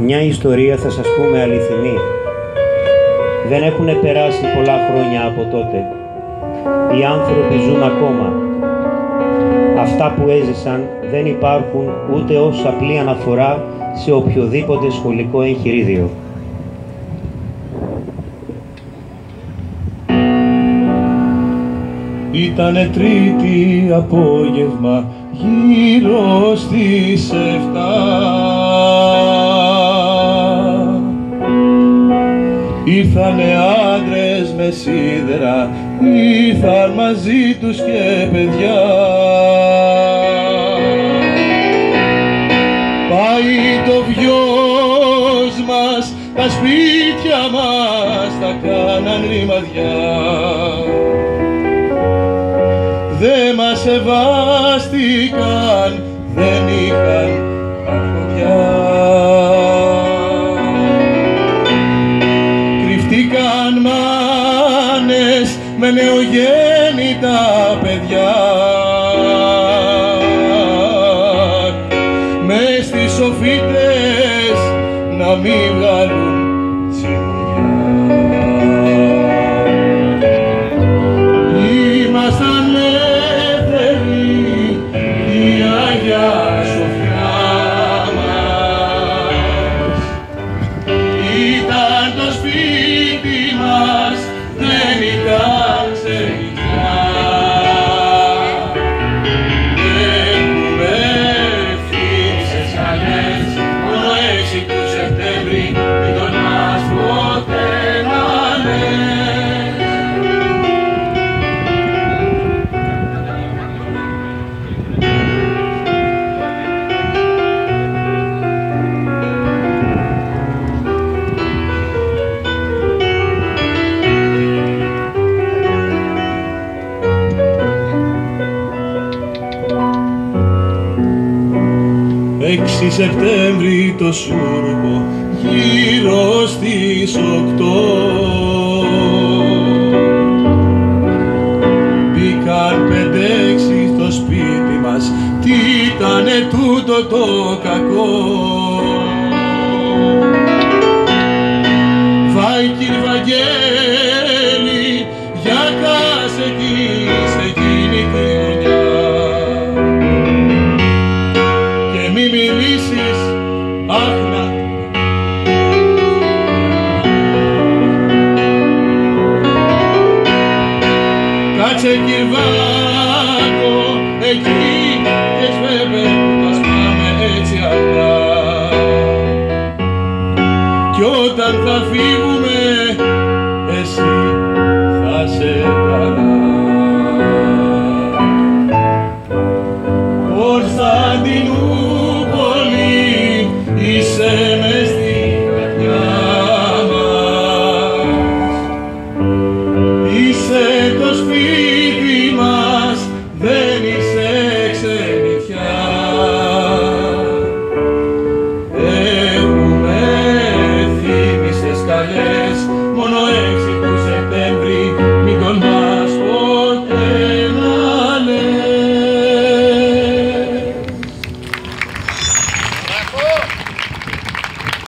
Μια ιστορία θα σας πούμε αληθινή. Δεν έχουν περάσει πολλά χρόνια από τότε. Οι άνθρωποι ζουν ακόμα. Αυτά που έζησαν δεν υπάρχουν ούτε ως απλή αναφορά σε οποιοδήποτε σχολικό εγχειρίδιο. Ήτανε Τρίτη απόγευμα γύρω στις 7. Ήρθανε άντρες με σίδερα, ήρθαν μαζί τους και παιδιά. Πάει το βιος μας, τα σπίτια μας τα κάναν ρημαδιά. Δε μας σεβάστηκαν, δεν είχαν αρχοντιά. Κρυφτήκαν μάνες με νεογέννητα παιδιά. Μες στις σοφίτες να μην βγάλουν τσιμουδιά. Ήμασταν ελεύθεροι, η Αγιά Σοφιά μας. Ήταν το σπίτι μας, δεν ήταν ξενιτιά. Έχουμε ευθύνη σε σκαλές, μόνο 6 του Σεπτέμβρη, μην τολμάς ποτέ να λες. Έξι Σεπτέμβρη το σούρουπο γύρω στις 8. Μπήκαν 5-6 στο σπίτι μας, τι ήτανε τούτο το κακό.